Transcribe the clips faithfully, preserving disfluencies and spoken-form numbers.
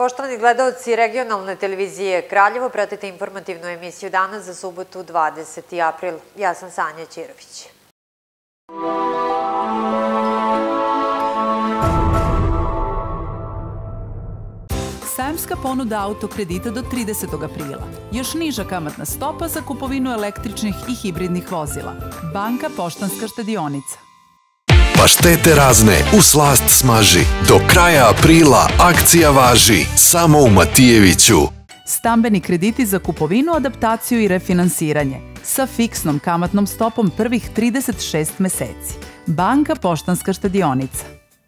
Poštovani gledaoci regionalne televizije Kraljevo, pratite informativnu emisiju danas za subotu dvadeseti april. Ja sam Sanja Ćirović. Sajamska ponuda autokredita do tridesetog aprila. Još niža kamatna stopa za kupovinu električnih i hibridnih vozila. Banka Poštanska štedionica. Paštete razne u slast smaži. Do kraja aprila akcija važi. Samo u Matijeviću. Stambeni krediti za kupovinu, adaptaciju i refinansiranje. Sa fiksnom kamatnom stopom prvih trideset šest meseci. Banka Poštanska štedionica.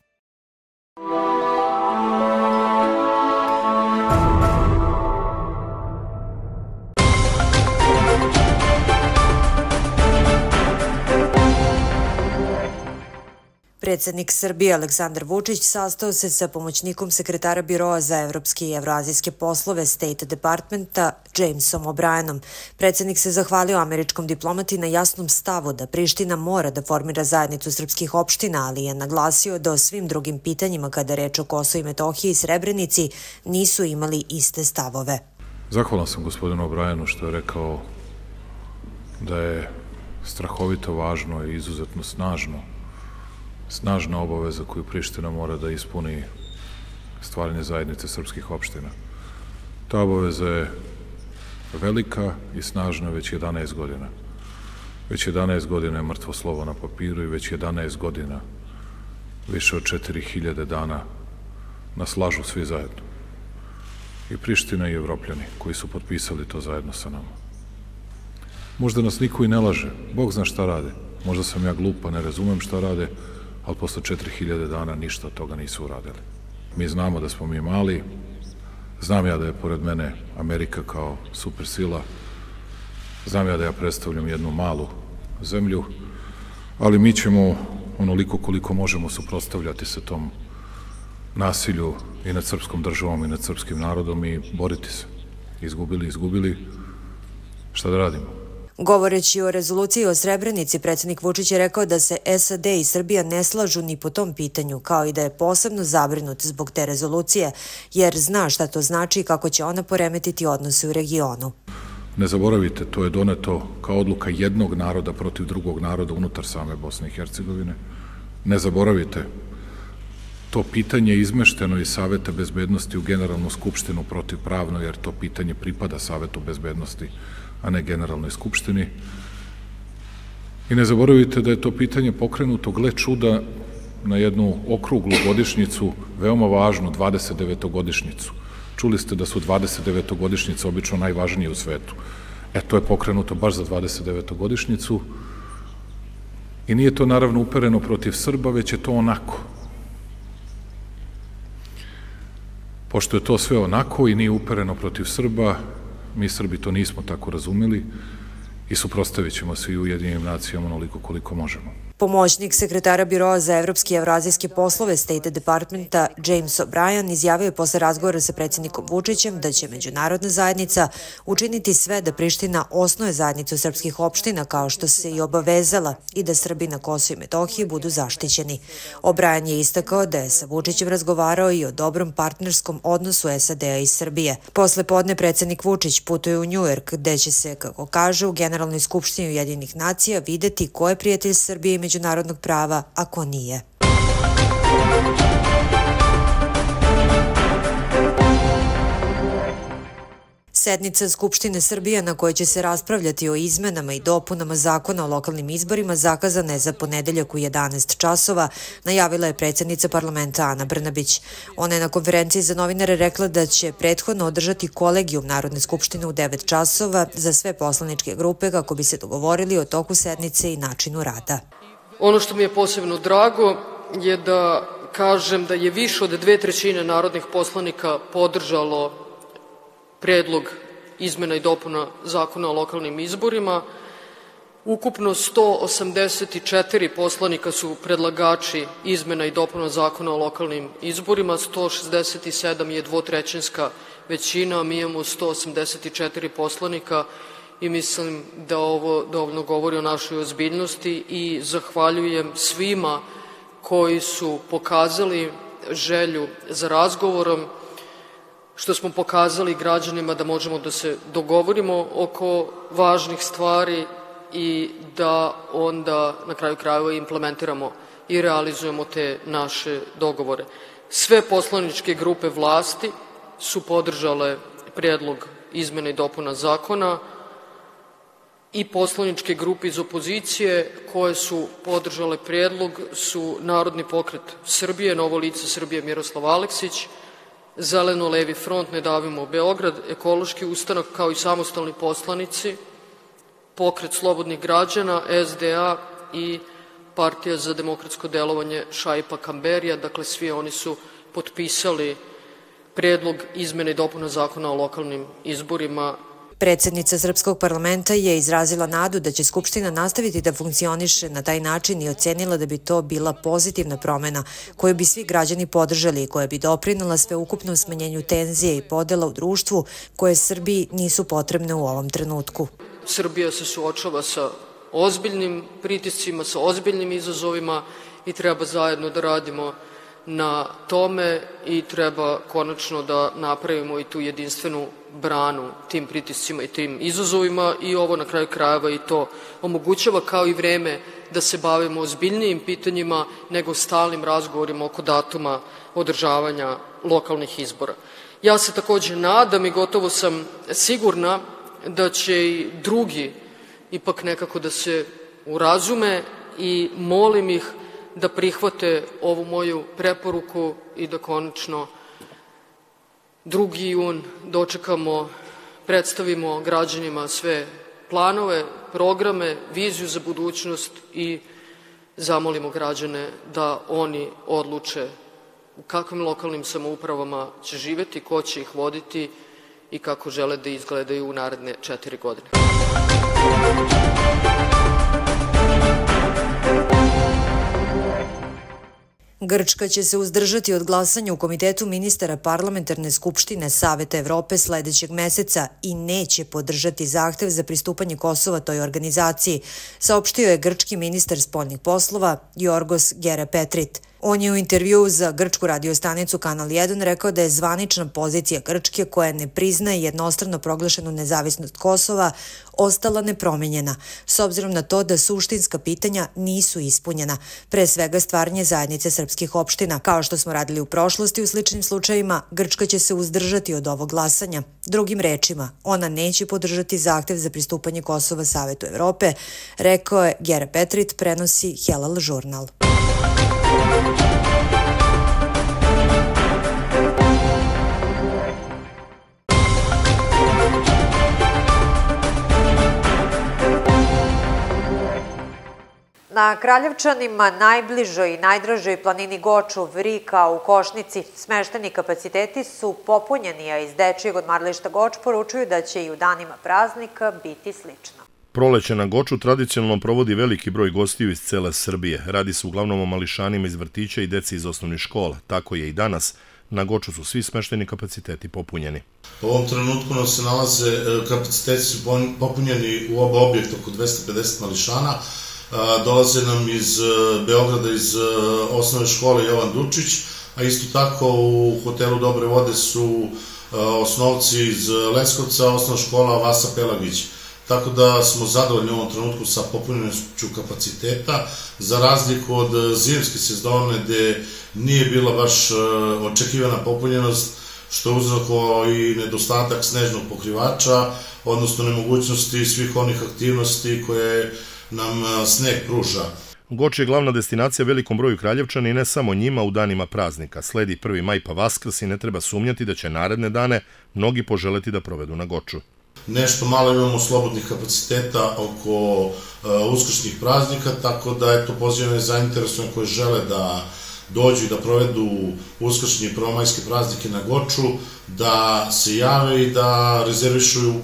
Predsednik Srbije Aleksandar Vučić sastao se sa pomoćnikom sekretara Biroa za evropske i evroazijske poslove State Departmenta Jamesom O'Brienom. Predsednik se zahvalio američkom diplomati na jasnom stavu da Priština mora da formira zajednicu srpskih opština, ali je naglasio da o svim drugim pitanjima kada reč o Kosovu i Metohiji i Srebrenici nisu imali iste stavove. Zahvalan sam gospodinu O'Brienu što je rekao da je strahovito važno i izuzetno snažno snažna obaveza koju Priština mora da ispuni stvaranje zajednice srpskih opština. Ta obaveza je velika i snažna već jedanaest godina. Već jedanaest godina je mrtvo slovo na papiru i već jedanaest godina, više od četiri hiljade dana, nas lažu svi zajedno. I Priština i Evropljani koji su potpisali to zajedno sa nama. Možda nas niko i ne laže, Bog zna šta rade. Možda sam ja glup pa ne razumem šta rade, ali posle četiri hiljade dana ništa od toga nisu uradili. Mi znamo da smo mi mali, znam ja da je pored mene Amerika kao supersila, znam ja da ja predstavljam jednu malu zemlju, ali mi ćemo onoliko koliko možemo suprotstavljati se tom nasilju i nad srpskom državom i nad srpskim narodom i boriti se. Izgubili, izgubili, šta da radimo? Govoreći o rezoluciji o Srebrenici, predsednik Vučić je rekao da se S A D i Srbija ne slažu ni po tom pitanju, kao i da je posebno zabrinut zbog te rezolucije, jer zna šta to znači i kako će ona poremetiti odnose u regionu. Ne zaboravite, to je doneto kao odluka jednog naroda protiv drugog naroda unutar same Bosne i Hercegovine. Ne zaboravite, to pitanje je izmešteno iz Saveta bezbednosti u Generalnu skupštinu protivpravno, jer to pitanje pripada Savetu bezbednosti, a ne Generalnoj skupštini. I ne zaboravite da je to pitanje pokrenuto, gle čuda, na jednu okruglu godišnjicu, veoma važnu, dvadeset devetogodišnjicu. Čuli ste da su dvadeset devetogodišnjice obično najvažnije u svetu. E, to je pokrenuto baš za dvadeset devetogodišnjicu i nije to naravno upereno protiv Srba, već je to onako. Pošto je to sve onako i nije upereno protiv Srba, mi Srbi to nismo tako razumeli i suprotstavit ćemo se i Ujedinjenim nacijama onoliko koliko možemo. Pomoćnik sekretara Biroa za evropske i evroazijske poslove State Departmenta James O'Brien izjavio je posle razgovora sa predsednikom Vučićem da će međunarodna zajednica učiniti sve da Priština osnuje zajednicu srpskih opština kao što se i obavezala i da Srbi na Kosovu i Metohiji budu zaštićeni. O'Brien je istakao da je sa Vučićem razgovarao i o dobrom partnerskom odnosu S A D-a i Srbije. Posle podne predsednik Vučić putuje u Njujork, gde će se, kako kaže, u Generalnoj skupštini Ujedinjenih nacija videti ko je prijatelj Srbije i međunarodnog prava, a ko nije. Sednica Skupštine Srbije na kojoj će se raspravljati o izmenama i dopunama zakona o lokalnim izborima zakazana je za ponedeljak u jedanaest časova, najavila je predsednica parlamenta Ana Brnabić. Ona je na konferenciji za novinare rekla da će prethodno održati kolegijum Narodne skupštine u devet časova za sve poslaničke grupe kako bi se dogovorili o toku sednice i načinu rada. Ono što mi je posebno drago je da kažem da je više od dve trećine narodnih poslanika podržalo predlog izmena i dopuna zakona o lokalnim izborima. Ukupno sto osamdeset četiri poslanika su predlagači izmena i dopuna zakona o lokalnim izborima, sto šezdeset sedam je dvotrećinska većina, a mi imamo sto osamdeset četiri poslanika i mislim da ovo dovoljno govori o našoj ozbiljnosti i zahvaljujem svima koji su pokazali želju za razgovorom. što smo pokazali građanima da možemo da se dogovorimo oko važnih stvari i da onda na kraju krajeva implementiramo i realizujemo te naše dogovore. Sve poslaničke grupe vlasti su podržale predlog izmena i dopuna zakona i poslaničke grupe iz opozicije koje su podržale predlog su Narodni pokret Srbije, Novo lice Srbije Miroslav Aleksić, Zeleno-levi front Ne davimo Beograd, Ekološki ustanak kao i samostalni poslanici, Pokret slobodnih građana, S D A i Partija za demokratsko delovanje Šaipa Kamberija. Dakle, svi oni su potpisali predlog izmene i dopuna zakona o lokalnim izborima. Predsednica Srpskog parlamenta je izrazila nadu da će Skupština nastaviti da funkcioniše na taj način i ocenila da bi to bila pozitivna promena koju bi svi građani podržali i koja bi doprinela sveukupnom smanjenju tenzije i podela u društvu koje Srbiji nisu potrebne u ovom trenutku. Srbija se suočava sa ozbiljnim pritiscima, sa ozbiljnim izazovima i treba zajedno da radimo na tome i treba konačno da napravimo i tu jedinstvenu branu tim pritiscima i tim izazovima i ovo na kraju krajeva i to omogućava kao i vreme da se bavimo ozbiljnijim pitanjima nego stalnim razgovorima oko datuma održavanja lokalnih izbora. Ja se takođe nadam i gotovo sam sigurna da će i drugi ipak nekako da se urazume i molim ih da prihvate ovu moju preporuku i da konačno drugi jun dočekamo, predstavimo građanima sve planove, programe, viziju za budućnost i zamolimo građane da oni odluče u kakvim lokalnim samoupravama će živeti, ko će ih voditi i kako žele da izgledaju u naredne četiri godine. Grčka će se uzdržati od glasanja u Komitetu ministara Parlamentarne skupštine Saveta Evrope sledećeg meseca i neće podržati zahtev za pristupanje Kosova toj organizaciji, saopštio je grčki ministar spoljnih poslova Jorgos Gerapetrit. On je u intervjuu za grčku radiostanicu Kanal jedan rekao da je zvanična pozicija Grčke koja ne priznaje jednostrano proglašenu nezavisnost Kosova ostala nepromenjena, s obzirom na to da suštinska pitanja nisu ispunjena, pre svega stvaranje zajednice srpskih opština. Kao što smo radili u prošlosti u sličnim slučajevima, Grčka će se uzdržati od ovog glasanja. Drugim rečima, ona neće podržati zahtev za pristupanje Kosova Savetu Evrope, rekao je Gerapetrit, prenosi Helal žurnal. Na Kraljevčanima, najbližoj i najdražoj planini Goču, Vrika u Košnici, smešteni kapaciteti su popunjeni, a iz dečijeg odmarališta Goč poručuju da će i u danima praznika biti slično. Proleće na Goču tradicionalno provodi veliki broj gostiju iz cele Srbije. Radi se uglavnom o mališanima iz vrtića i deci iz osnovnih škola. Tako je i danas. Na Goču su svi smešteni kapaciteti popunjeni. U ovom trenutku nam se nalaze, kapaciteti su popunjeni u oba objekta, oko dvesta pedeset mališana. Dolaze nam iz Beograda, iz osnovne škole Jovan Dučić, a isto tako u hotelu Dobre vode su osnovci iz Leskovca, osnovna škola Vasa Pelagić. Tako da smo zadovoljni u ovom trenutku sa popunjenošću kapaciteta, za razliku od zimske sezone gde nije bila baš očekivana popunjenost, što je uzrokovao i nedostatak snežnog pokrivača, odnosno nemogućnosti svih onih aktivnosti koje nam sneg pruža. Goč je glavna destinacija velikom broju Kraljevčana i ne samo njima u danima praznika. Sledi prvi maj pa Vaskrs i ne treba sumnjati da će naredne dane mnogi poželeti da provedu na Goču. Nešto malo imamo slobodnih kapaciteta oko uskršnjih praznika, tako da eto pozivane zainteresovane koje žele da dođu i da provedu uskršnje i prvomajske praznike na Goču, da se jave i da rezervišu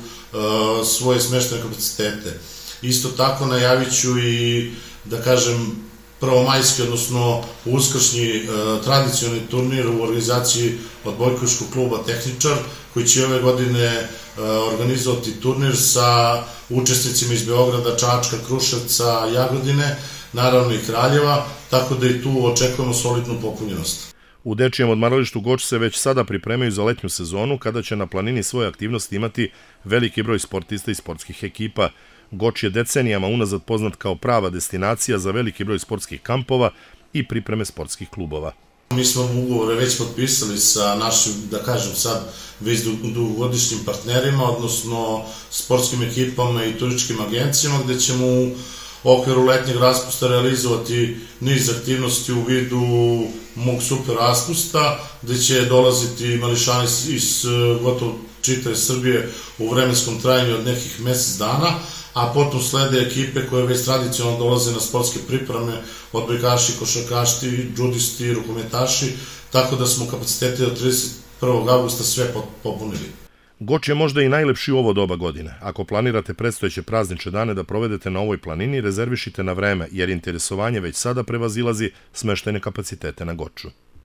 svoje smeštene kapacitete. Isto tako najavit ću i, da kažem, prvomajski, odnosno uskršnji tradicionalni turnir u organizaciji odbojkaškog kluba Tehničar, koji će ove godine organizovati turnir sa učesnicima iz Beograda, Čačka, Kruševca, Jagodine, naravno i Kraljeva, tako da i tu očekujemo solidnu popunjenost. U dečijem odmaralištu Goč se već sada pripremaju za letnju sezonu, kada će na planini svoje aktivnosti imati veliki broj sportista i sportskih ekipa. Goč je decenijama unazad poznat kao prava destinacija za veliki broj sportskih kampova i pripreme sportskih klubova. Mi smo ugovore već potpisali sa našim, da kažem sad, već dugogodišnjim partnerima, odnosno sportskim ekipama i turističkim agencijama, gde ćemo u okviru letnjeg raspusta realizovati niz aktivnosti u vidu mog super raspusta, gde će dolaziti mališani iz gotovo čitave Srbije u vremenskom trajanju od nekih mesec dana, a potom slede ekipe koje već tradicionalno dolaze na sportske pripreme, odbojkaši, košarkaši, džudisti, rukometaši, tako da smo kapacitete do trideset prvog avgusta sve popunili. Goč je možda i najlepši u ovo doba godine. Ako planirate predstojeće praznične dane da provedete na ovoj planini, rezervišite na vreme, jer interesovanje već sada prevazilazi smeštajne kapacitete na Goču.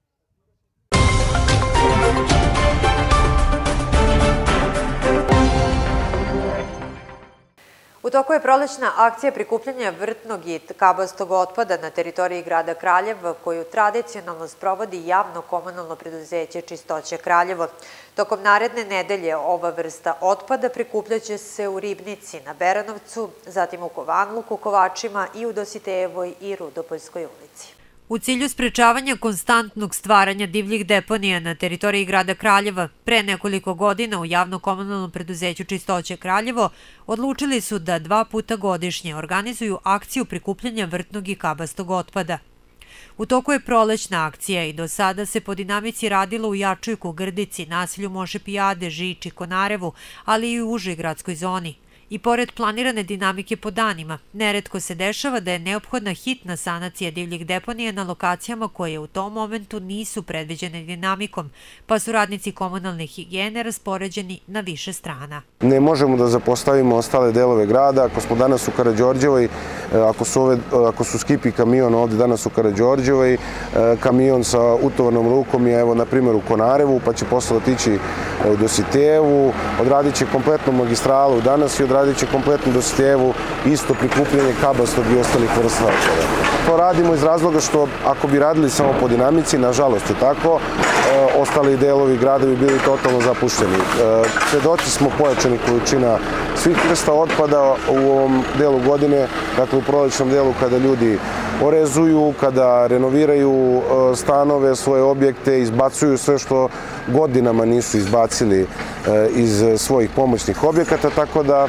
U toku je prolećna akcija prikupljanja vrtnog i kabastog otpada na teritoriji grada Kraljevo, koju tradicionalno sprovodi javno komunalno preduzeće Čistoće Kraljevo. Tokom naredne nedelje ova vrsta otpada prikupljaće se u Ribnici na Beranovcu, zatim u Kovanluku, Kovačima i u Dositejevoj i Rudopoljskoj ulici. U cilju sprečavanja konstantnog stvaranja divljih deponija na teritoriji grada Kraljeva, pre nekoliko godina u javno-komunalnom preduzeću Čistoće Kraljevo odlučili su da dva puta godišnje organizuju akciju prikupljanja vrtnog i kabastog otpada. U toku je prolećna akcija i do sada se po dinamici radilo u Jačujku, Grdici, naselju Moše Pijade, Žiči, Konarevu, ali i u užoj gradskoj zoni. I pored planirane dinamike po danima, neretko se dešava da je neophodna hitna sanacija divljih deponija na lokacijama koje u tom momentu nisu predviđene dinamikom, pa su radnici komunalne higijene raspoređeni na više strana. Ne možemo da zapostavimo ostale delove grada. Ako smo danas u Karađorđevoj, ako su, ove, ako su skip i kamion ovde danas u Karađorđevoj, kamion sa utovarnom lukom je evo na primjer u Konarevu, pa će posle otići u Dositejevu, odradit će kompletnu magistralu danas i odradit će kompletnu Dositejevu, isto prikupljanje kabastog i ostalih vrsta otpada. To radimo iz razloga što ako bi radili samo po dinamici, nažalost je tako, ostali delovi grada bi bili totalno zapušteni. Svedoci smo pojačanih količina svih vrsta otpada u ovom delu godine, dakle u prolećnom delu kada ljudi orezuju, kada renoviraju stanove, svoje objekte, izbacuju sve što godinama nisu izbacili iz svojih pomoćnih objekata, tako da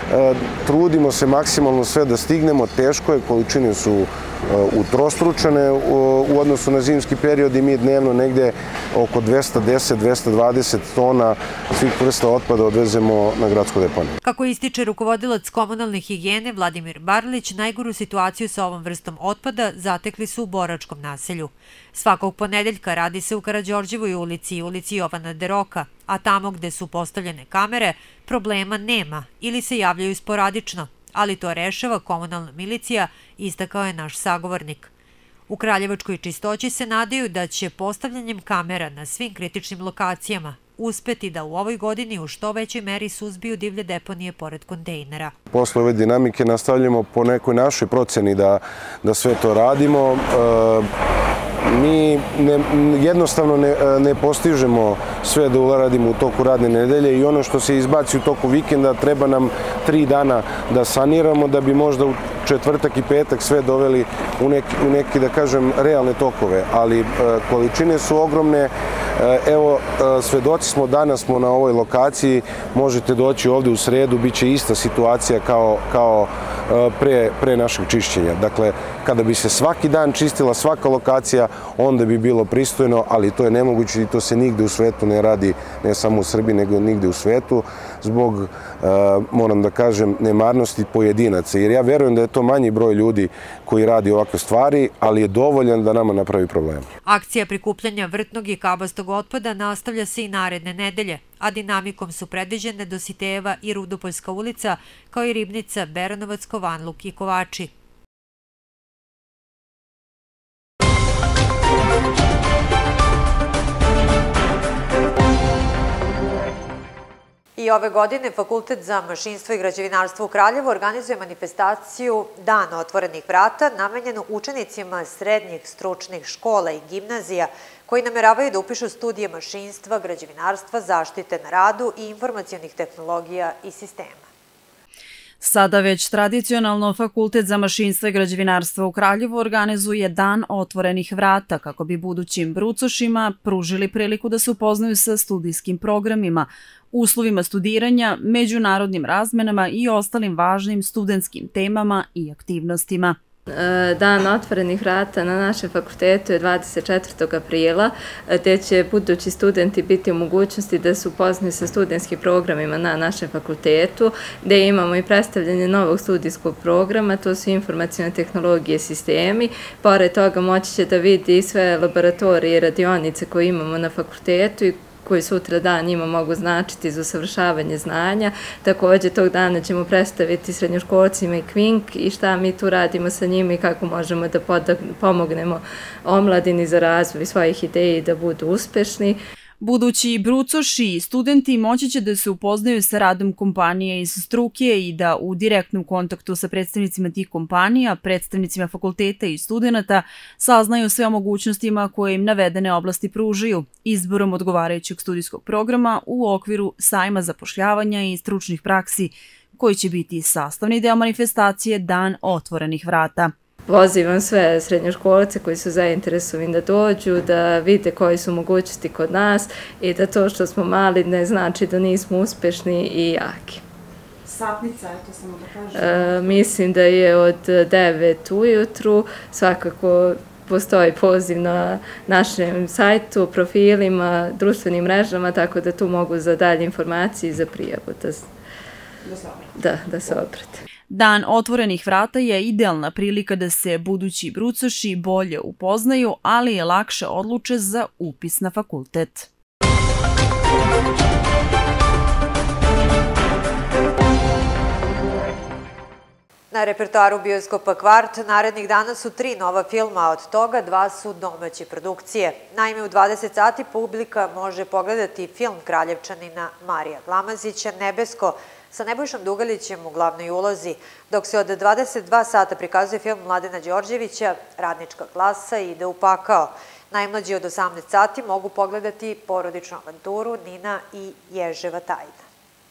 trudimo se maksimalno sve da stignemo, teško je, količine su utrostručene u odnosu na zimski period i mi dnevno negde oko dvesta deset do dvesta dvadeset tona svih vrsta otpada odvezemo na gradsku deponiju. Kako ističe rukovodilac komunalne higijene Vladimir Barlić, najgoru situaciju sa ovom vrstom otpada zatekli su u Boračkom naselju. Svakog ponedeljka radi se u Karađorđevoj ulici i ulici Jovana Deroka, a tamo gde su postavljene kamere problema nema ili se javljaju sporadično, ali to rešava komunalna milicija, istakao je naš sagovornik. U Kraljevačkoj čistoći se nadaju da će postavljanjem kamera na svim kritičnim lokacijama uspeti da u ovoj godini u što većoj meri suzbiju divlje deponije pored kontejnera. Posle ove dinamike nastavljamo po nekoj našoj proceni da, da sve to radimo. E, mi ne, jednostavno ne, ne postižemo sve da uradimo u toku radne nedelje i ono što se izbaci u toku vikenda treba nam tri dana da saniramo da bi možda u četvrtak i petak sve doveli u neki, u neki da kažem, realne tokove, ali e, količine su ogromne. E, evo, e, svedoci smo, danas smo na ovoj lokaciji, možete doći ovde u sredu, bit će ista situacija kao, kao e, pre, pre našeg čišćenja. Dakle, kada bi se svaki dan čistila svaka lokacija, onda bi bilo pristojno, ali to je nemoguće i to se nigde u svetu ne radi, ne samo u Srbiji, nego nigde u svetu, zbog, e, moram da kažem, nemarnosti pojedinaca. Jer ja verujem da je to manji broj ljudi koji radi ovakve stvari, ali je dovoljan da nama napravi problem. Akcija prikupljanja vrtnog i kabastog otpada nastavlja se i naredne nedelje, a dinamikom su predviđene Dositejeva i Rudopoljska ulica, kao i Ribnica, Beranovac, Kovanluk i Kovači. I ove godine Fakultet za mašinstvo i građevinarstvo u Kraljevu organizuje manifestaciju Dan otvorenih vrata namenjenu učenicima srednjih stručnih škola i gimnazija koji nameravaju da upišu studije mašinstva, građevinarstva, zaštite na radu i informacionih tehnologija i sistema. Sada već tradicionalno Fakultet za mašinstvo i građevinarstvo u Kraljevu organizuje Dan otvorenih vrata kako bi budućim brucošima pružili priliku da se upoznaju sa studijskim programima, uslovima studiranja, međunarodnim razmenama i ostalim važnim studentskim temama i aktivnostima. Dan otvorenih vrata na našem fakultetu je dvadeset četvrtog aprila, gde će budući studenti biti u mogućnosti da se upoznaju sa studentskim programima na našem fakultetu, gde imamo i predstavljanje novog studijskog programa, to su informacijne tehnologije i sistemi. Pored toga moći će da vidi sve laboratorije i radionice koje imamo na fakultetu i koji sutra dan njima mogu značiti za usavršavanje znanja. Također tog dana ćemo predstaviti srednjoškolcima i Kvink i šta mi tu radimo sa njima i kako možemo da pomognemo omladini za razvoj svojih ideja i da budu uspešni. Budući brucoši i studenti moći će da se upoznaju sa radom kompanije iz struke i da u direktnom kontaktu sa predstavnicima tih kompanija, predstavnicima fakulteta i studenta saznaju sve o mogućnostima koje im navedene oblasti pružaju, izborom odgovarajućeg studijskog programa u okviru sajma zapošljavanja i stručnih praksi, koji će biti sastavni deo manifestacije Dan otvorenih vrata. Pozivam sve srednjoškolce koji su zainteresovani da dođu, da vide koje su mogućnosti kod nas i da to što smo mali ne znači da nismo uspešni i jaki. Satnica, eto samo da kažem. Mislim da je od devet ujutru, svakako postoji poziv na našem sajtu, profilima, društvenim mrežama, tako da tu mogu za dalje informacije i za prijavu da se obrate. Dan otvorenih vrata je idealna prilika da se budući brucoši bolje upoznaju, ali je lakše odluče za upis na fakultet. Na repertoaru bioskopa Kvart narednih dana su tri nova filma, a od toga dva su domaće produkcije. Naime, u dvadeset sati publika može pogledati film Kraljevčanina Marija Glamazića Nebesko sa Nebojšom Dugalićem u glavnoj ulozi, dok se od dvadeset dva sata prikazuje film Mladena Đorđevića Radnička klasa ide u pakao. Najmlađi od osamnaest sati mogu pogledati porodičnu avanturu Nina i Ježeva tajna.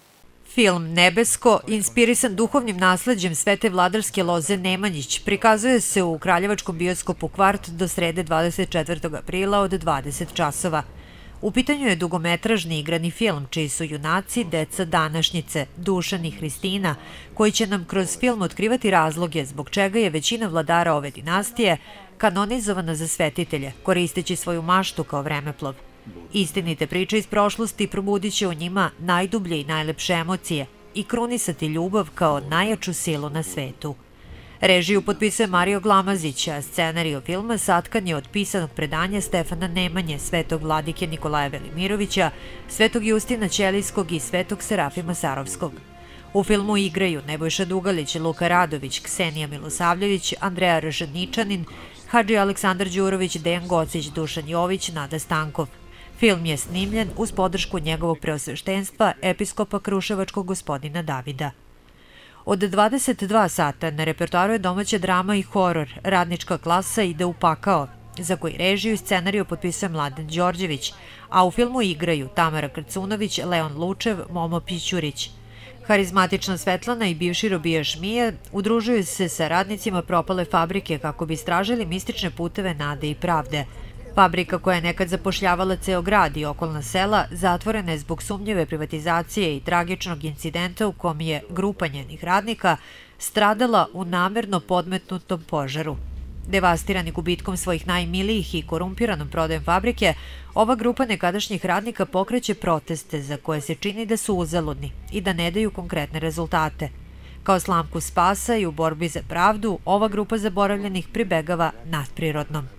Film Nebesko, inspirisan duhovnim nasleđem Svete vladarske loze Nemanjić, prikazuje se u Kraljevačkom bioskopu Kvart do srede dvadeset četvrtog aprila od dvadeset časova. U pitanju je dugometražni igrani film, čiji su junaci deca današnjice, Dušan i Hristina, koji će nam kroz film otkrivati razloge zbog čega je većina vladara ove dinastije kanonizovana za svetitelje, koristeći svoju maštu kao vremeplov. Istinite priče iz prošlosti probudit će u njima najdublje i najlepše emocije i krunisati ljubav kao najjaču silu na svetu. Režiju potpisuje Mario Glamazić, a scenariju filma satkan je od pisanog predanja Stefana Nemanje, svetog vladike Nikolaja Velimirovića, svetog Justina Ćelijskog i svetog Serafima Sarovskog. U filmu igraju Nebojša Dugalić, Luka Radović, Ksenija Milosavljević, Andreja Ržaničanin, Hadži Aleksandar Đurović, Dejan Gocić, Dušan Jović, Nada Stankov. Film je snimljen uz podršku njegovog preosveštenstva, episkopa Kruševačkog gospodina Davida. Od dvadeset dva sata na repertoaru je domaća drama i horor Radnička klasa ide u pakao, za koji režiju i scenariju potpisuje Mladen Đorđević, a u filmu igraju Tamara Krcunović, Leon Lučev, Momo Pićurić. Harizmatična Svetlana i bivši robijaš Mija udružuju se sa radnicima propale fabrike kako bi istražili mistične puteve nade i pravde. Fabrika koja je nekad zapošljavala ceo grad i okolna sela zatvorena je zbog sumnjive privatizacije i tragičnog incidenta u kom je grupa njenih radnika stradala u namerno podmetnutom požaru. Devastirani gubitkom svojih najmilijih i korumpiranom prodajem fabrike, ova grupa nekadašnjih radnika pokreće proteste za koje se čini da su uzaludni i da ne daju konkretne rezultate. Kao slamku spasa i u borbi za pravdu, ova grupa zaboravljenih pribegava nadprirodnom.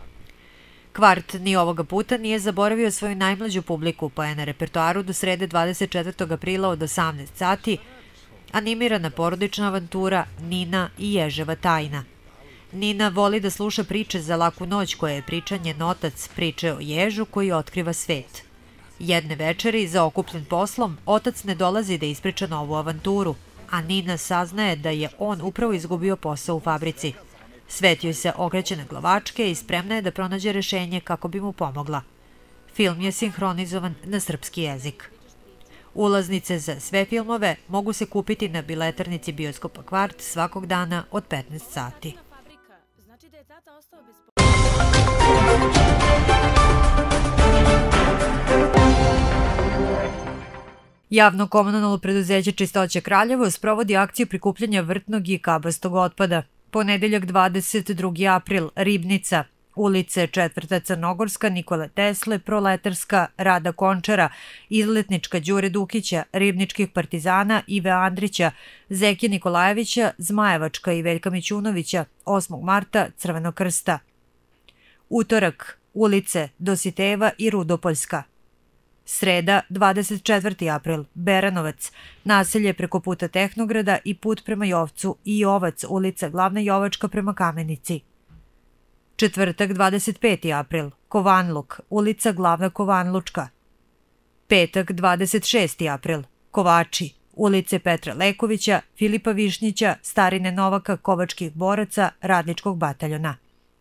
Kvart ni ovoga puta nije zaboravio svoju najmlađu publiku, pa je na repertoaru do srede dvadeset četvrtog aprila od osamnaest sati animirana porodična avantura Nina i Ježeva tajna. Nina voli da sluša priče za laku noć koje je priča njen otac, priče o ježu koji otkriva svet. Jedne večeri, zaokupljen poslom, otac ne dolazi da ispriča novu avanturu, a Nina saznaje da je on upravo izgubio posao u fabrici. Svet joj se okreće na glavačke i spremna je da pronađe rešenje kako bi mu pomogla. Film je sinhronizovan na srpski jezik. Ulaznice za sve filmove mogu se kupiti na biletarnici Bioskopa Kvart svakog dana od petnaest sati. Javno komunalno preduzeće Čistoća Kraljevo sprovodi akciju prikupljanja vrtnog i kabastog otpada. Ponedeljak dvadeset drugi april, Ribnica, ulice Četvrta Crnogorska, Nikole Tesle, Proletarska, Rada Končara, Izletnička Đure Dukića, Ribničkih partizana Ive Andrića, Zeke Nikolajevića, Zmajevačka i Veljka Mićunovića, osmog marta Crvenog krsta. Utorak, ulice Dositejeva i Rudopoljska. Sreda, dvadeset četvrti april, Beranovac, naselje preko puta Tehnograda i put prema Jovcu i Jovac, ulica Glavna Jovačka prema Kamenici. Četvrtak, dvadeset peti april, Kovanluk, ulica Glavna Kovanlučka. Petak, dvadeset šesti april, Kovači, ulice Petra Lekovića, Filipa Višnjića, Starine Novaka, Kovačkih boraca, Radničkog bataljona.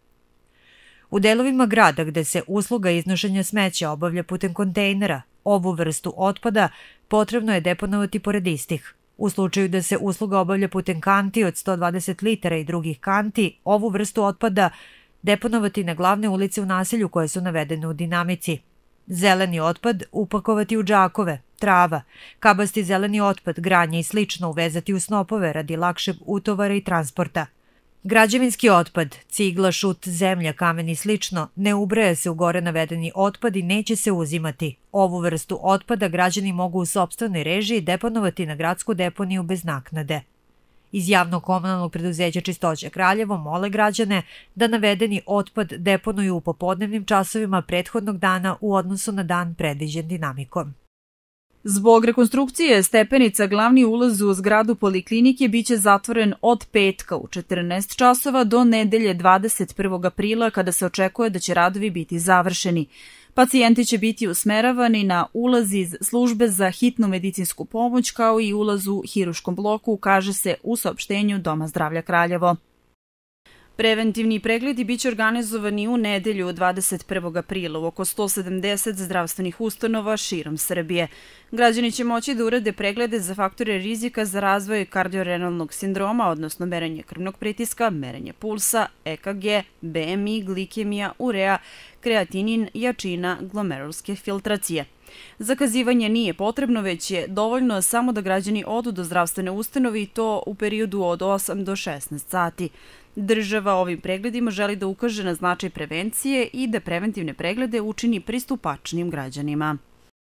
U delovima grada gde se usluga iznošenja smeća obavlja putem kontejnera, ovu vrstu otpada potrebno je deponovati pored istih. U slučaju da se usluga obavlja putem kanti od sto dvadeset litara i drugih kanti, ovu vrstu otpada deponovati na glavne ulice u naselju koje su navedene u dinamici. Zeleni otpad upakovati u džakove, trava, kabasti zeleni otpad, granje i slično uvezati u snopove radi lakšeg utovara i transporta. Građevinski otpad, cigla, šut, zemlja, kamen i slično, ne ubraja se u gore navedeni otpad i neće se uzimati. Ovu vrstu otpada građani mogu u sopstvenoj režiji deponovati na gradsku deponiju bez naknade. Iz javnog komunalnog preduzeća Čistoća Kraljevo mole građane da navedeni otpad deponuju u popodnevnim časovima prethodnog dana u odnosu na dan predviđen dinamikom. Zbog rekonstrukcije stepenica glavni ulaz u zgradu poliklinike biće zatvoren od petka u četrnaest časova do nedelje dvadeset prvog aprila kada se očekuje da će radovi biti završeni. Pacijenti će biti usmeravani na ulaz iz službe za hitnu medicinsku pomoć kao i ulaz u hiruškom bloku, kaže se u saopštenju Doma zdravlja Kraljevo. Preventivni pregledi biće organizovani u nedelju dvadeset prvog aprila u oko sto sedamdeset zdravstvenih ustanova širom Srbije. Građani će moći da urade preglede za faktore rizika za razvoj kardiorenalnog sindroma, odnosno merenje krvnog pritiska, merenje pulsa, E K G, B M I, glikemija, urea, kreatinin, jačina, glomerulske filtracije. Zakazivanje nije potrebno, već je dovoljno samo da građani odu do zdravstvene ustanove i to u periodu od osam do šesnaest sati. Država ovim pregledima želi da ukaže na značaj prevencije i da preventivne preglede učini pristupačnim građanima.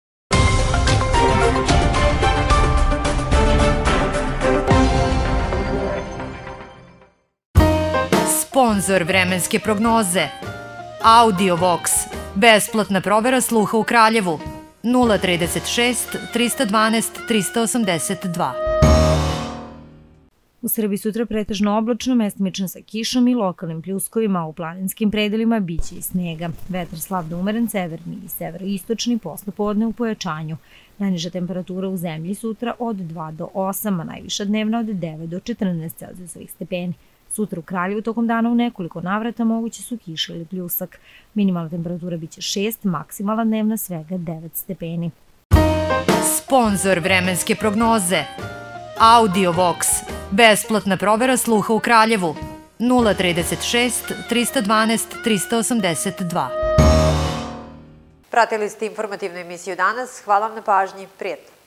Sponzor vremenske prognoze AudioVox. Besplatna provera sluha u Kraljevu. nula trideset šest trista dvanaest trista osamdeset dva. U Srbiji sutra pretežno oblačno, mestimično sa kišom i lokalnim pljuskovima, u planinskim predelima biće i snega. Vetar slab do umeren, severni i severoistočni, posle podne u pojačanju. Najniža temperatura u zemlji sutra od dva do osam, a najviša dnevna od devet do četrnaest celzijusovih stepeni. Sutra u Kraljevu tokom dana u nekoliko navrata moguće su kiše ili pljusak. Minimalna temperatura biće šest, maksimalna dnevna svega devet stepeni. Sponzor vremenske prognoze AudioVox. Besplatna provera sluha u Kraljevu. nula trideset šest trista dvanaest trista osamdeset dva. Pratili ste informativnu emisiju danas. Hvala vam na pažnji. Prijetno.